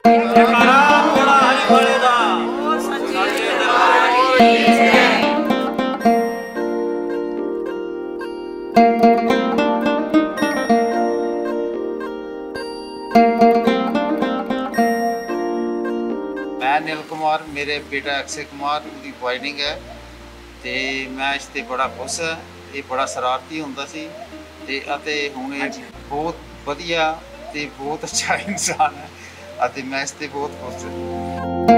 मैं नील कुमार, मेरे बेटा अक्षय कुमार की ज्वाइनिंग है ते मैं इस ते बड़ा खुश है। ये बड़ा शरारती हुंदा सी ते अते हुण बहुत वधिया ते बहुत अच्छा इंसान है अते मैं इस ते बहुत खुश हूं।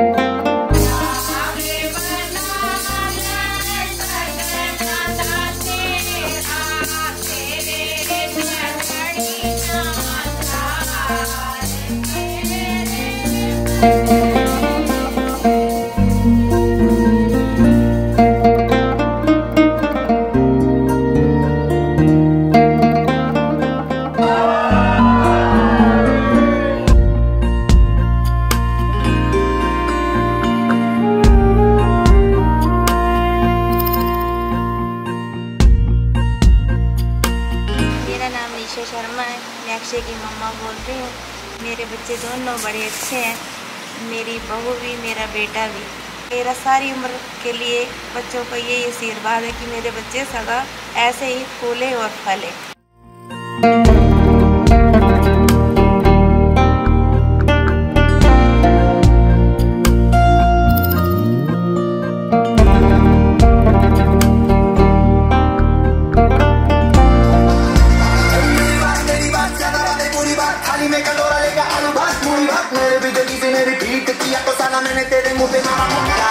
शर्मा है, मैं अक्षय की मम्मा बोल रही हूँ। मेरे बच्चे दोनों बड़े अच्छे हैं, मेरी बहू भी मेरा बेटा भी। मेरा सारी उम्र के लिए बच्चों का यही आशीर्वाद है कि मेरे बच्चे सदा ऐसे ही फूले और फले। मैंने तेरे मुंह पे मारा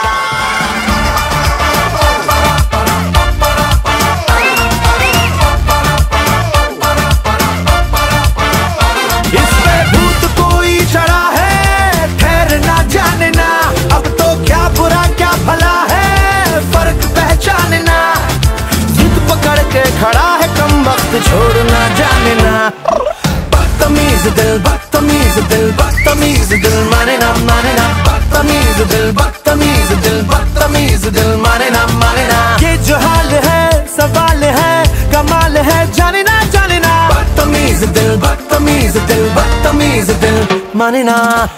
इस पे भूत कोई चढ़ा है, ठहरना जानना अब तो क्या बुरा क्या भला है, फर्क पहचानना। जिद पकड़ के खड़ा है कम वक्त छोड़ना जानना। बदतमीज दिल बदतमीज दिल बदतमीज दिल माने ना बदतमीज दिल बदतमीज दिल बदतमीज दिल माने ना ये जो हाल है सवाल है कमाल है जाने ना बदतमीज दिल बदतमीज दिल बदतमीज दिल माने ना।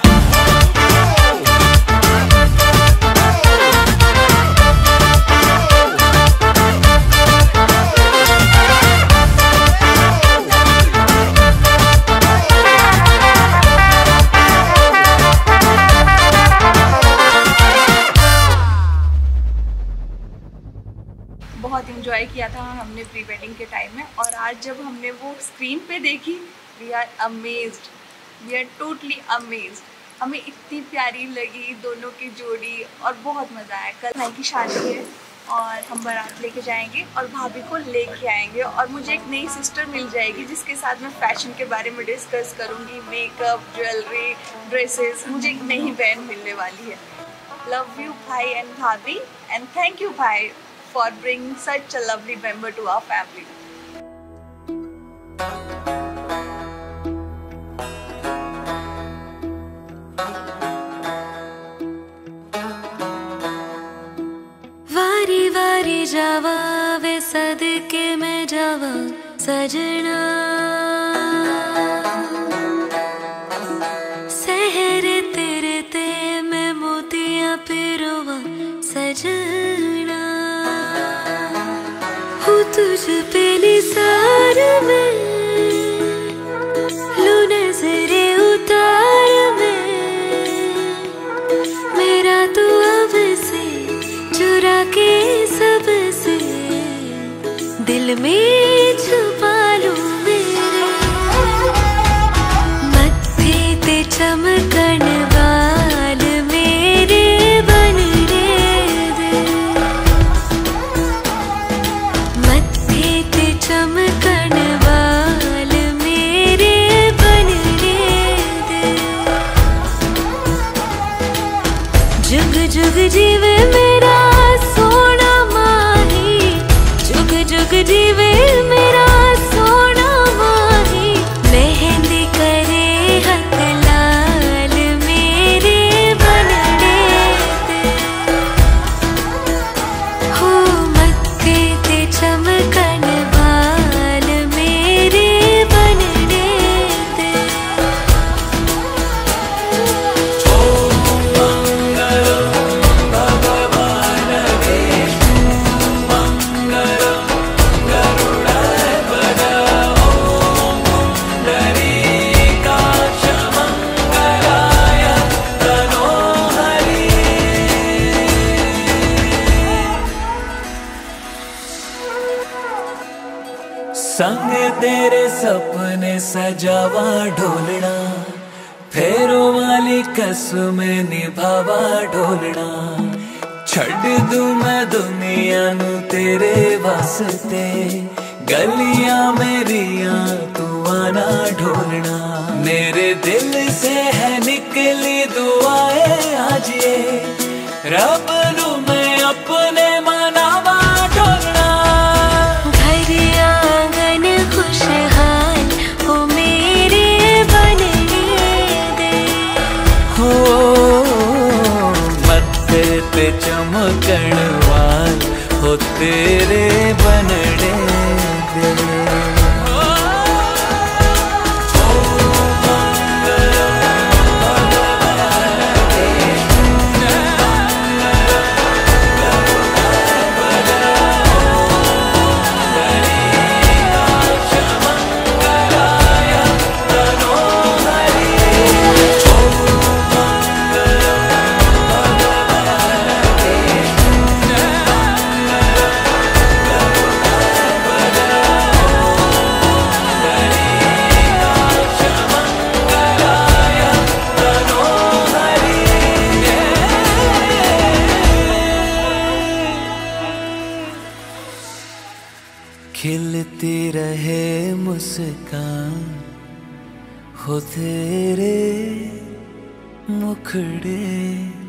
बहुत इंजॉय किया था हमने प्री वेडिंग के टाइम में, और आज जब हमने वो स्क्रीन पे देखी we are amazed, we are totally amazed. हमें इतनी प्यारी लगी दोनों की जोड़ी और बहुत मज़ा आया। कल भाई की शादी है और हम बारात लेके जाएंगे और भाभी को लेके आएंगे, और मुझे एक नई सिस्टर मिल जाएगी जिसके साथ मैं फैशन के बारे में डिस्कस करूँगी, मेकअप, ज्वेलरी, ड्रेसेस। मुझे एक नई बहन मिलने वाली है। लव यू भाई एंड भाभी, एंड थैंक यू भाई for bringing such a lovely member to our family. वारी वारी जावा वे सदके में जावा सजना, सहरे तेरे ते में मोतियां पिरोवा सजना। तुझ पे निसार में लू नजरे उतार में, मेरा तू अब से चुरा के सबसे दिल में छुपा लूं मेरे। मत्थे ते चमकन वाल मेरे बनने दे, चमकन वाल मेरे बनने दे। जुग जुग जीवे मेरा सोना माही, जुग जुग जीवे मेरा सोना माही। मेहंदी करे हथ लाल मेरे बनने दे, हो मत्थे ते चमकन संग तेरे सपने सजावा ढोलना, फेरों वाली कसम निभावा ढोलना। छड़ दूं मैं दुनिया नू तेरे वास्ते, गलियां मेरियां तू आना ढोलना। मेरे दिल से है निकली दुआएं आज ये, रब नू मैं अपने मनावा ढोलना। घर आंगन खुशहाल हो मेरे बनने दे, हो मत्थे ते चमकण वाल हो तेरे बनने दे। खिलती रहे मुस्कान हो तेरे मुखड़े